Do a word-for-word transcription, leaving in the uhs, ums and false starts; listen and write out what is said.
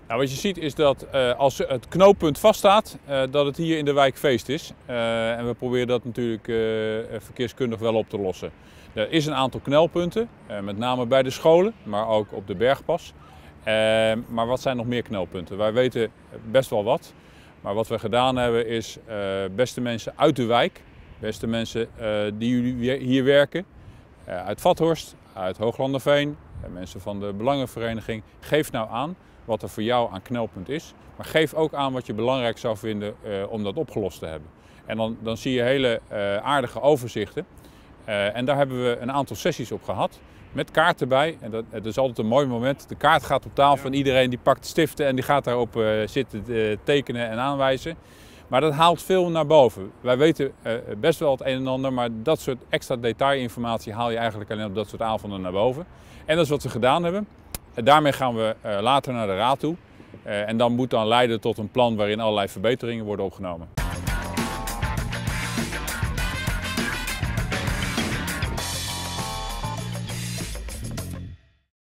Nou, wat je ziet is dat uh, als het knooppunt vaststaat, uh, dat het hier in de wijk feest is. Uh, en we proberen dat natuurlijk uh, verkeerskundig wel op te lossen. Er is een aantal knelpunten, uh, met name bij de scholen, maar ook op de Bergpas. Uh, maar wat zijn nog meer knelpunten? Wij weten best wel wat. Maar wat we gedaan hebben is, uh, beste mensen uit de wijk, beste mensen uh, die jullie hier werken, uh, uit Vathorst, uit Hooglanderveen, uh, mensen van de Belangenvereniging, geef nou aan wat er voor jou aan knelpunt is. Maar geef ook aan wat je belangrijk zou vinden uh, om dat opgelost te hebben. En dan, dan zie je hele uh, aardige overzichten. Uh, en daar hebben we een aantal sessies op gehad. Met kaart erbij. En dat, het is altijd een mooi moment. De kaart gaat op tafel en iedereen die pakt stiften en die gaat daarop uh, zitten uh, tekenen en aanwijzen. Maar dat haalt veel naar boven. Wij weten uh, best wel het een en ander, maar dat soort extra detailinformatie haal je eigenlijk alleen op dat soort avonden naar boven. En dat is wat we gedaan hebben. En daarmee gaan we uh, later naar de raad toe. Uh, en dan moet dan leiden tot een plan waarin allerlei verbeteringen worden opgenomen.